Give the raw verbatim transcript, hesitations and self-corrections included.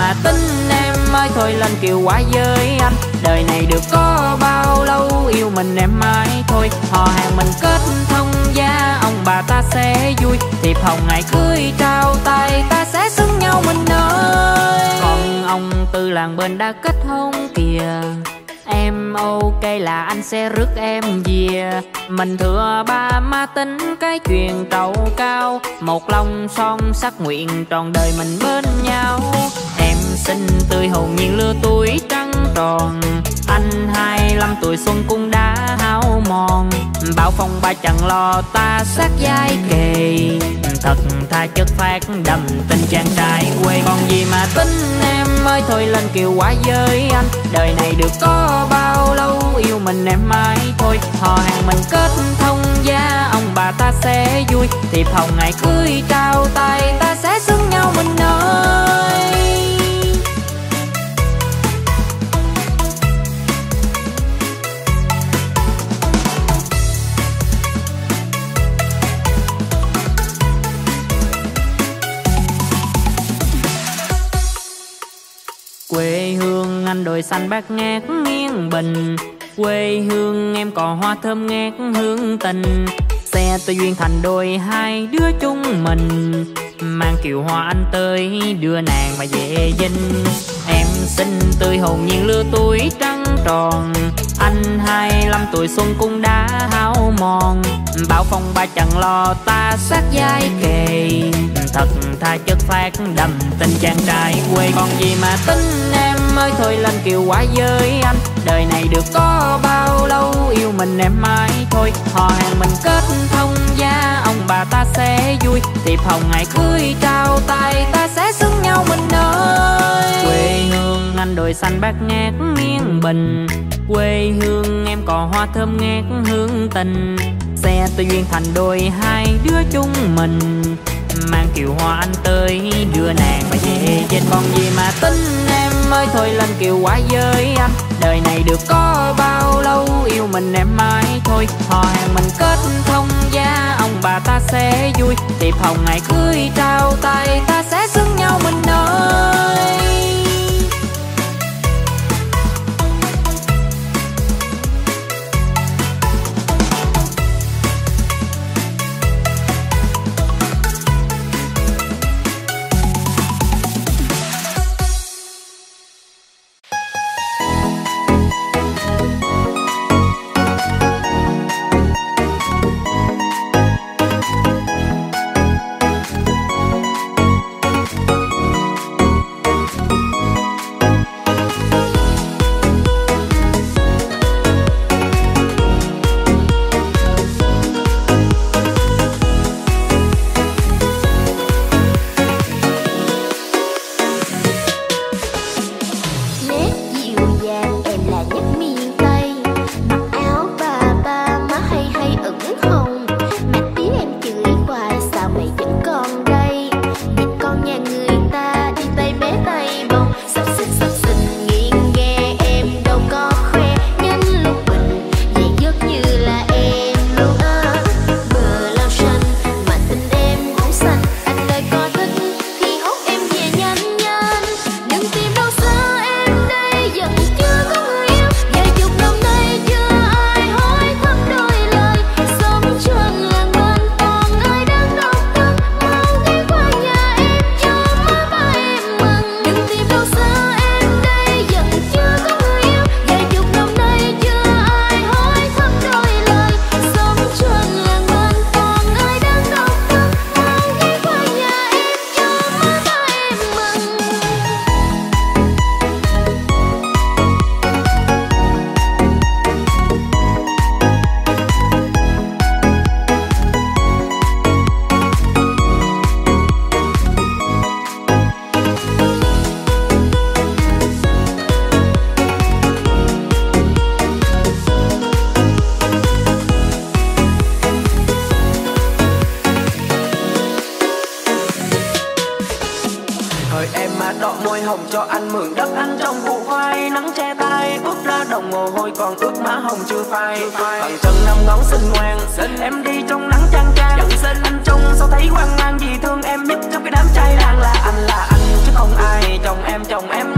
mà tính em ơi, thôi lên kiều quá với anh. Đời này được có bao lâu, yêu mình em mãi thôi. Họ hàng mình kết thông gia, ông bà ta sẽ vui. Thiệp hồng ngày cưới trao tay, ta sẽ xứng nhau mình ơi. Còn ông Tư làng bên đã kết hôn kìa, em ok là anh sẽ rước em về. Mình thừa ba má tính cái chuyện trầu cao, một lòng son sắc nguyện tròn đời mình bên nhau. Em xinh tươi hồn nhiên lứa tuổi trắng tròn, anh hai lăm tuổi xuân cũng đã hao mòn. Bao phong ba chẳng lo ta sát vai kề, thật tha chất phát đậm tình chàng trai quê. Còn gì mà tính em ơi, thôi lên kiều quá với anh. Đời này được có bao lâu, yêu mình em mãi thôi. Họ hàng mình kết thông gia, ông bà ta sẽ vui. Thiệp hồng ngày cưới trao tay, ta sẽ xứng nhau mình ơi. Quê hương anh đồi xanh bát ngát nghiêng bình, quê hương em còn hoa thơm ngát hương tình. Xe tôi duyên thành đôi hai đứa chúng mình, mang kiều hoa anh tới đưa nàng mà về dinh. Em xinh tươi hồn nhiên lứa tuổi trắng tròn, anh hai lăm tuổi xuân cũng đã hao mòn. Bao phong ba chẳng lo ta sát vai kề, thật tha chất phát đậm tình chàng trai quê. Còn gì mà tính em ơi, thôi lên kiều quá với anh. Đời này được có bao lâu, yêu mình em mãi thôi. Họ hàng mình kết thông gia, ông bà ta sẽ vui. Thiệp hồng ngày cưới trao tay, ta sẽ xứng nhau mình ơi. Quê hương anh đồi xanh bát ngát nghiêng bình, quê hương em còn hoa thơm ngát hương tình. Xe tôi duyên thành đôi hai đứa chúng mình, mang kiều hoa anh tới đưa nàng mà về dinh. Còn gì mà tính em ơi, thôi lên kiều quá với anh. Đời này được có bao lâu, yêu mình em mãi thôi. Họ hàng mình kết thông gia, ông bà ta sẽ vui. Thiệp hồng ngày cưới trao tay, ta sẽ xứng nhau mình ơi. hồng cho anh mượn đất anh trong vụ khoai, nắng che tay ướt ra đồng mồ hôi còn ướt má hồng chưa phai. Bằng chân năm ngón xinh ngoan, em đi trong nắng chang chang, anh trông sao thấy hoang mang, vì thương em nhất trong cái đám trai đang là anh là anh chứ không ai. chồng em chồng em